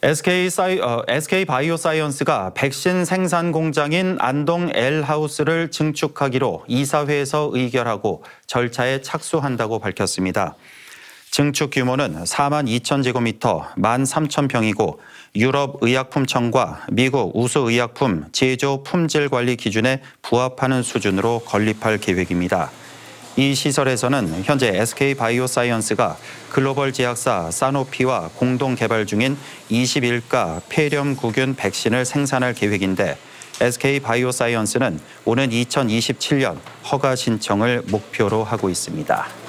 SK 바이오사이언스가 백신 생산 공장인 안동 L하우스를 증축하기로 이사회에서 의결하고 절차에 착수한다고 밝혔습니다. 증축 규모는 4만 2천 제곱미터, 1만 3천 평이고 유럽의약품청과 미국 우수의약품 제조 품질 관리 기준에 부합하는 수준으로 건립할 계획입니다. 이 시설에서는 현재 SK 바이오사이언스가 글로벌 제약사 사노피와 공동 개발 중인 21가 폐렴구균 백신을 생산할 계획인데 SK 바이오사이언스는 오는 2027년 허가 신청을 목표로 하고 있습니다.